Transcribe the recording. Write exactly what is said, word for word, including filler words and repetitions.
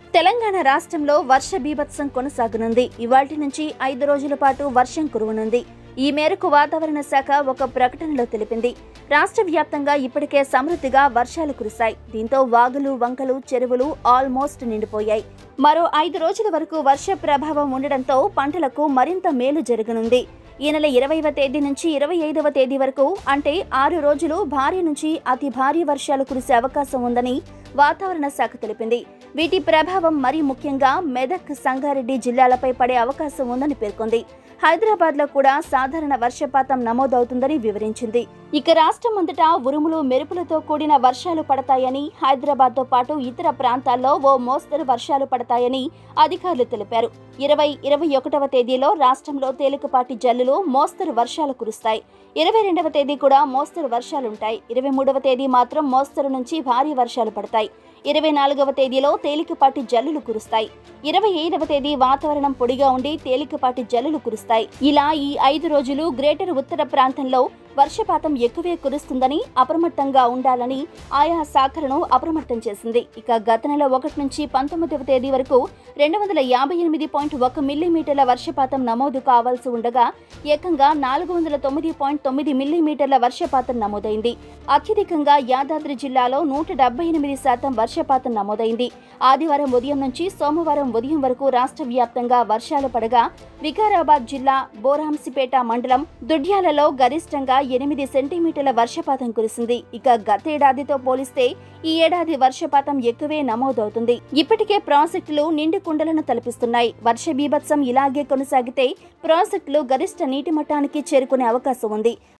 తెలంగాణ రాష్ట్రంలో వర్ష బీభత్సం కొనసాగనుంది. ఇవాల్టి నుంచి ఐదు రోజుల పాటు వర్షం కురవనుంది. ఈ మేరకు వాతావరణ శాఖ ఒక ప్రకటనలో తెలిపింది. రాష్ట్ర వ్యాప్తంగా ఇప్పటికే సమృద్ధిగా వర్షాలు కురిశాయి. దీంతో వాగులు, వంకలు, చెరువులు ఆల్మోస్ట్ నిండిపోయాయి. మరో ఐదు రోజుల వరకు వర్ష ప్రభావం ఉండడంతో పంటలకు మరింత మేలు జరగనుంది. ఈ నెల ఇరవైవ తేదీ నుంచి ఇరవై ఐదవ తేదీ వరకు అంటే ఆరు రోజులు భారీ నుంచి అతి భారీ వర్షాలు కురిసే అవకాశం ఉందని వాతావరణ శాఖ తెలిపింది. వీటి ప్రభావం మరీ ముఖ్యంగా మెదక్, సంగారెడ్డి జిల్లాలపై పడే అవకాశం ఉందని పేర్కొంది. హైదరాబాద్ లో కూడా సాధారణ వర్షపాతం నమోదవుతుందని వివరించింది. ఇక రాష్ట్రం అంతటా ఉరుములు, మెరుపులతో కూడిన వర్షాలు పడతాయని, హైదరాబాద్ తో పాటు ఇతర ప్రాంతాల్లో ఓ మోస్తరు వర్షాలు పడతాయని అధికారులు తెలిపారు. ఇరవై ఇరవై ఒకటవ తేదీలో రాష్ట్రంలో తేలికపాటి జల్లులు, మోస్తరు వర్షాలు కురుస్తాయి. ఇరవై రెండవ తేదీ కూడా మోస్తరు వర్షాలుంటాయి. ఇరవై మూడవ తేదీ మాత్రం మోస్తరు నుంచి భారీ వర్షాలు పడతాయి. ఇరవై నాలుగవ తేదీలో తేలికపాటి జల్లులు కురుస్తాయి. ఇరవై ఐదవ తేదీ వాతావరణం పొడిగా ఉండి తేలికపాటి జల్లులు కురుస్తాయి. ఇలా ఈ ఐదు రోజులు గ్రేటర్ ఉత్తర ప్రాంతంలో వర్షపాతం ఎక్కువే కురుస్తుందని, అప్రమత్తంగా ఉండాలని ఆయా శాఖలను అప్రమత్తం చేసింది. ఇక గత నెల ఒకటి నుంచి పంతొమ్మిదవ తేదీ వరకు రెండు వందల యాభై ఎనిమిది పాయింట్ ఒక మిల్లీమీటర్ల వర్షపాతం నమోదు కావాల్సి ఉండగా ఏకంగా నాలుగు వందల తొమ్మిది పాయింట్ తొమ్మిది మిల్లీమీటర్ల వర్షపాతం నమోదైంది. అత్యధికంగా యాదాద్రి జిల్లాలో నూట డెబ్బై ఎనిమిది శాతం వర్షపాతం నమోదైంది. ఆదివారం ఉదయం నుంచి సోమవారం ఉదయం వరకు రాష్ట్ర వ్యాప్తంగా వర్షాలు పడగా వికారాబాద్ జిల్లా బోరాంసిపేట మండలం దుడ్యాలలో గరిష్టంగా ఎనిమిది సెంటీమీటర్ల వర్షపాతం కురిసింది. ఇక గతేడాదితో పోలిస్తే ఈ ఏడాది వర్షపాతం ఎక్కువే నమోదవుతుంది. ఇప్పటికే ప్రాజెక్టులు నిండు కుండలను తలపిస్తున్నాయి. వర్ష బీభత్సం ఇలాగే కొనసాగితే ప్రాజెక్టులు గరిష్ట నీటి మట్టానికి చేరుకునే అవకాశం ఉంది.